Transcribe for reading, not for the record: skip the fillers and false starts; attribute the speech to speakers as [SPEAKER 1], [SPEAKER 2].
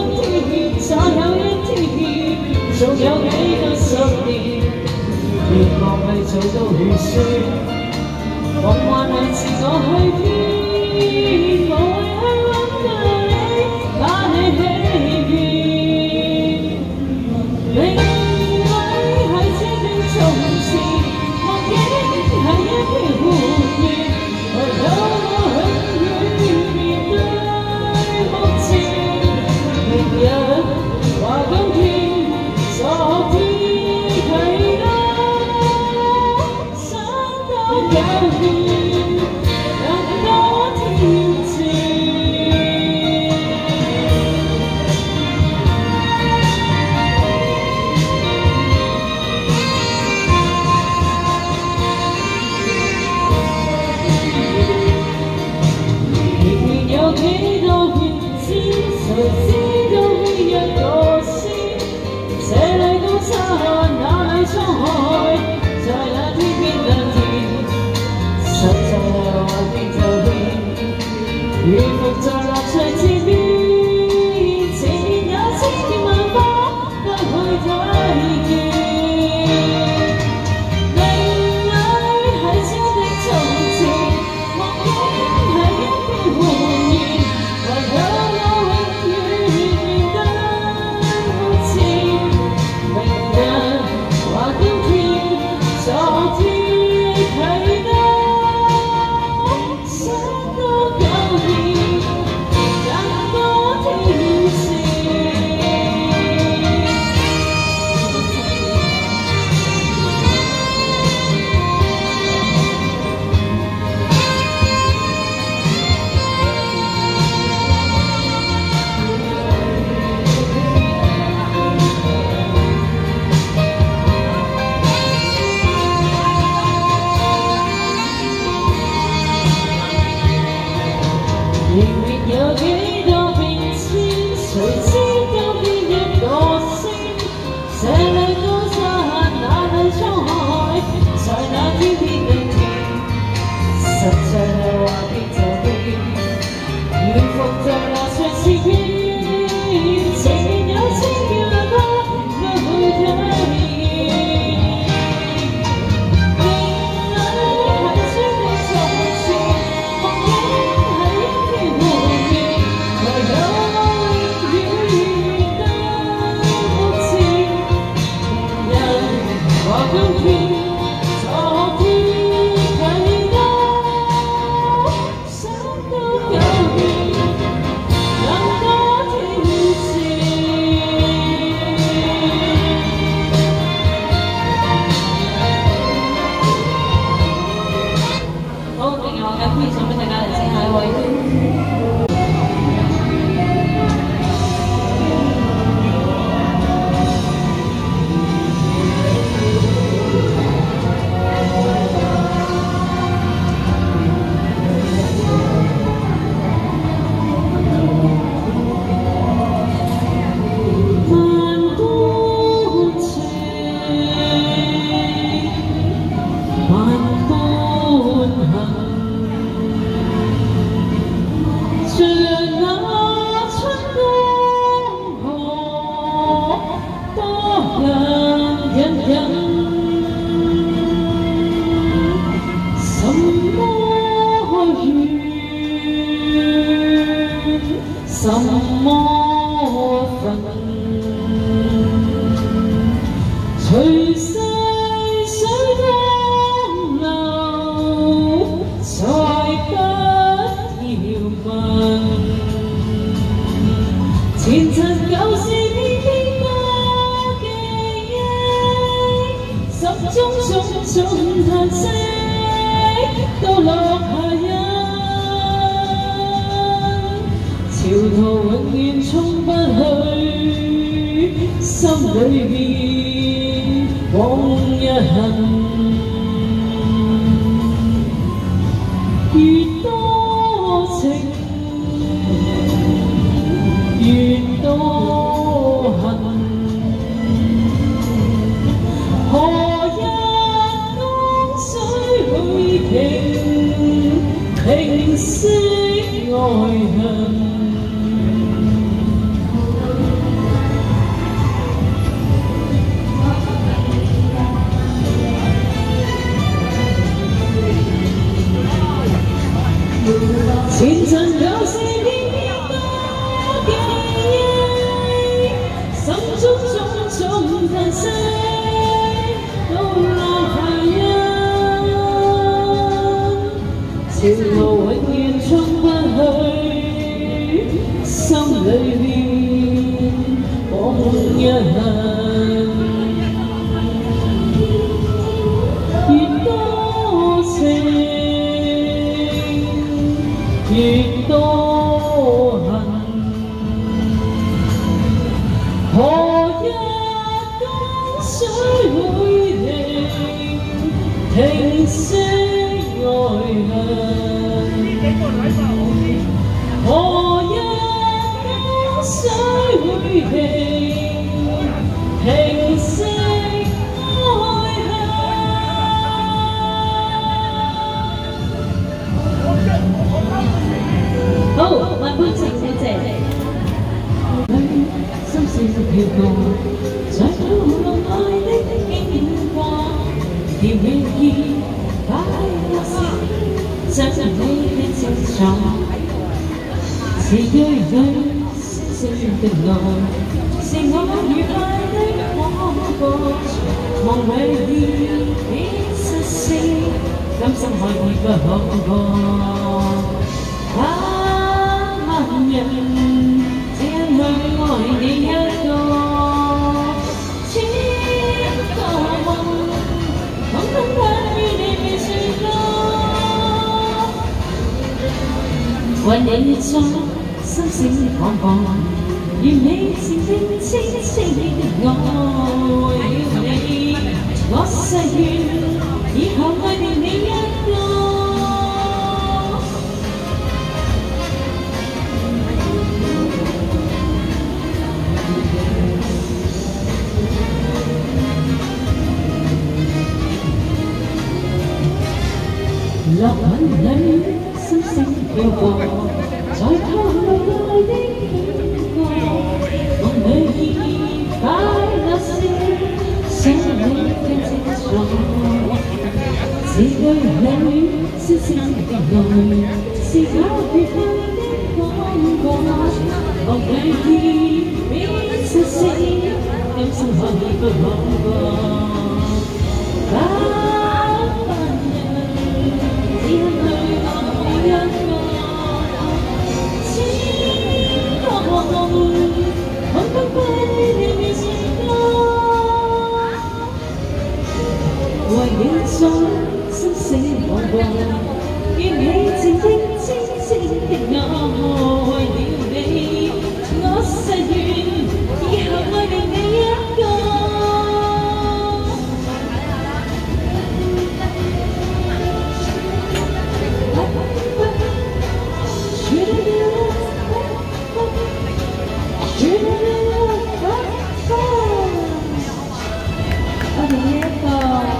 [SPEAKER 1] 今天，再有一天，仲有幾多10年，願望係做到如雪，夢幻係自我去編，無謂去揾到你，把你喜悅。命裏係注定從前，夢境係一片胡言，唯有我永遠面對目前。明日話今天，昨天睇得想到有緣，更多挑戰。仍然有幾多變遷，誰知道每一個先？這裏高山，那裏滄海，在那天邊兩天，實際係話變就變，如伏在立場前面，前面有千變萬化，不去體驗。命裏係注定從前，夢境係一片胡言，唯有我永遠面對目前。明日話今天，昨天睇得想多久變，更多挑戰。仍然有幾多變遷，誰知道邊一個星？這裏高山，那裏滄海，在那天邊兩天，實際係話變就變，如伏在那場前邊，前面有千變萬化，不去體驗。命裏係注定從前，夢境係一片胡言，唯有我永遠面對目前。明日話今天，昨天睇得想多久變，更多挑戰。好，另外我嘅歡迎送俾大家嚟請下一位。萬般情，萬般恨，像那春江河，多人隱隱。什麼緣，什麼份？隨逝水東流，再不要問。前塵舊事偏偏不記憶，心中種種嘆息，都落下印。潮途永遠衝不去，心裏面往日恨。越多情，越多恨。何日江水會平息愛恨？ 越多情，越多恨。何日江水會停息愛恨？何日江水會停息愛恨？好，萬般情小姐。心事飄過，在討論愛的經過，甜蜜意快樂時，相信你的清楚，是對對星星的愛，是我愉快的廣播，夢裏變實性，甘心愛你不可過，萬人。只因去愛你一個，千個夢，統統關於你未算多。為你作心聲廣播，願你是真清清的愛。為了你，我誓願以後愛掉你一個。落品裏星星飄過，在透露愛的經過，夢裏快樂時，想你的清楚，是對你星星的愛，是我愉快的廣播，夢裏變實性，甘心愛你不可過。為你作心聲廣播，願你靜聽清晰的愛。為了你，我誓願以後愛定你一個。我哋呢一個。